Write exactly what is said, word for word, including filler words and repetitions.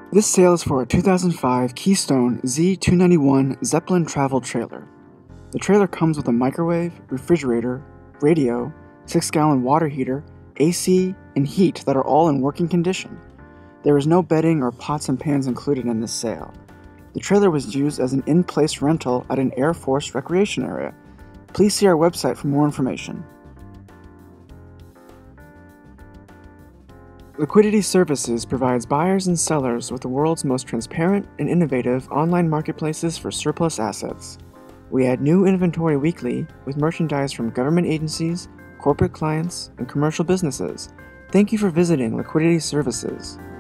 This sale is for a two thousand five Keystone Z two ninety-one Zeppelin travel trailer. The trailer comes with a microwave, refrigerator, radio, six gallon water heater, A C, and heat that are all in working condition. There is no bedding or pots and pans included in this sale. The trailer was used as an in-place rental at an Air Force recreation area. Please see our website for more information. Liquidity Services provides buyers and sellers with the world's most transparent and innovative online marketplaces for surplus assets. We add new inventory weekly with merchandise from government agencies, corporate clients, and commercial businesses. Thank you for visiting Liquidity Services.